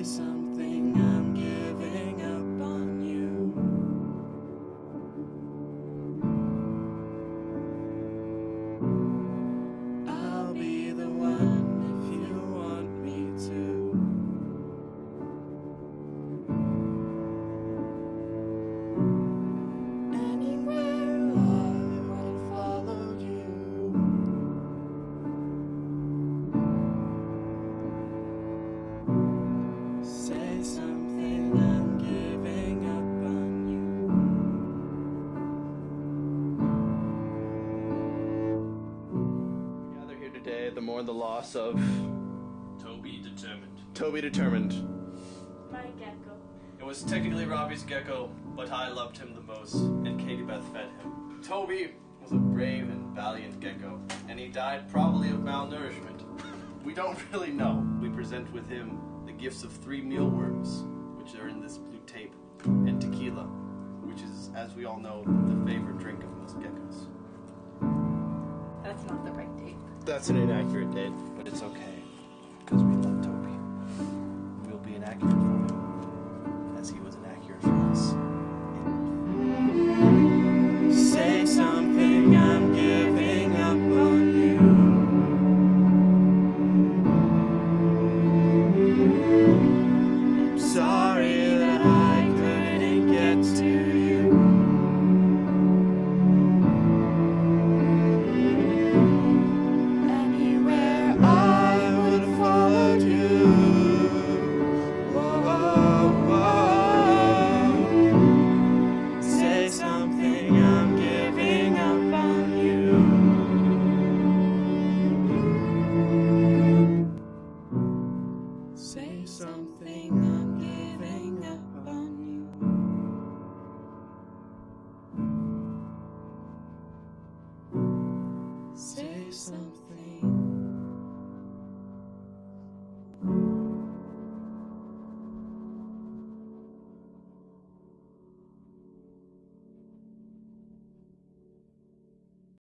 Say something, I'm giving up on you. I'll be the one if you want me to. Anywhere I would have followed you. Say something, I'm giving up on you. We gather here today to mourn the loss of Toby Determined. Toby Determined. My gecko. It was technically Robbie's gecko, but I loved him the most, and Katie Beth fed him. Toby was a brave and valiant gecko, and he died probably of malnourishment. We don't really know. We present with him the gifts of 3 mealworms, which are in this blue tape, and tequila, which is, as we all know, the favorite drink of most geckos. That's not the right tape. That's an inaccurate date. But it's okay, because we love Toby. We'll be inaccurate for him, as he was inaccurate for us. Say something, I'm giving up on you. I'm sorry that I couldn't get to you. Anywhere I would have followed you. Whoa, whoa, whoa. Say something, I'm giving up on you. Say something, I'm giving up on you. Say something.